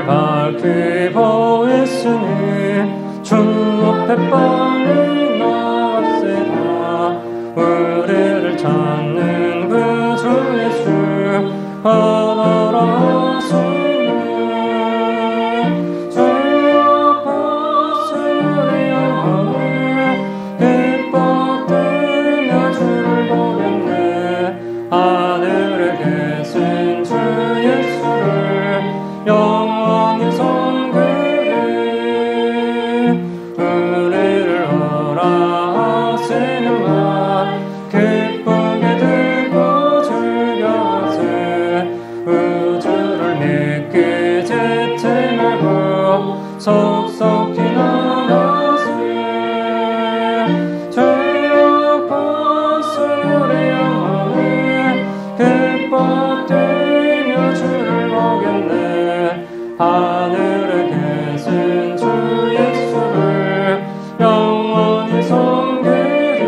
주를 밝히 보였으니 주 앞에 빨리 나왔으나 우리를 찾는 구주 예수 받아라시네. 주여 보수리 영광을 기뻐 뛰며 주를 보겠네. 하늘에 계신 주 예수를 영원히 섬기리. 우리를 허락하시는 말 기쁘게 듣고 즐겨하세. 우주를 믿기 짓지 말고 속속히 나가세. 주여 보수리 영광을 기뻐 뛰며 주를 보겠네. 하늘에 계신 주 예수를 영원히 섬기리.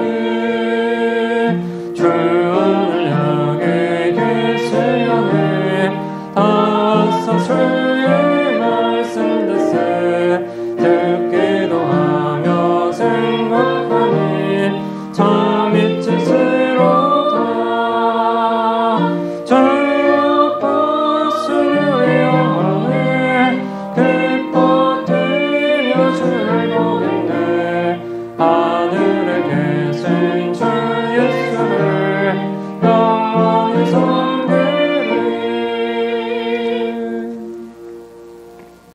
주 오늘 여기 계시려니 다서 주의 말씀 듣세. 듣기도 하며 생각하니 참 잊으시로다. 주여 보수리 영광을 기뻐 뛰며 주를 보겠네. 하늘